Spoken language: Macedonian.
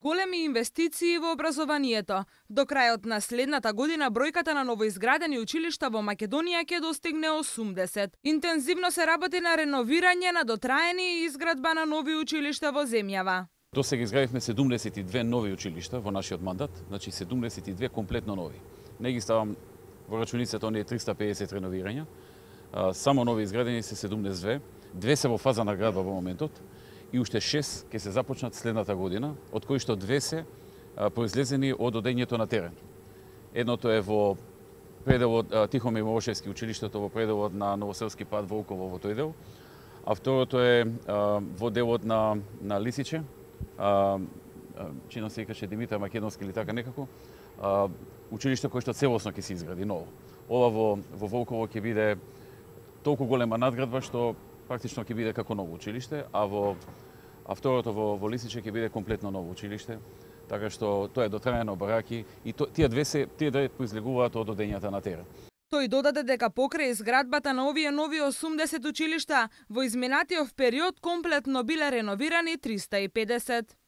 Големи инвестиции во образованието. До крајот на следната година бројката на новоизградени училишта во Македонија ќе достигне 80. Интензивно се работи на реновирање на дотраени и изградба на нови училишта во земјава. До сега изградивме 72 нови училишта во нашиот мандат, значи 72 комплетно нови. Не ги ставам во рачуницата оние 350 реновирања. Само нови изградени се 72, две се во фаза на градба во моментот и уште 6 ќе се започнат следната година, од кои што 2 се произлезени од одењето на терен. Едното е во пределот Тихомир Милошевски училиштето во пределот на Новоселски пат Волково во тој дел, а второто е во делот на Лисиче, чино се викаше Димитар Македонски или така некако, училиште кое што целосно ќе се изгради ново. Ова во Волково ќе биде толку голема надградба што практично ќе биде како ново училиште, а второто во Лисиче ќе биде комплетно ново училиште, така што тоа е дотраено бараки и тие две произлегуваат од одењата на терен. Тој додаде дека покрај изградбата на овие нови 80 училишта, во изминатиот период комплетно биле реновирани 350.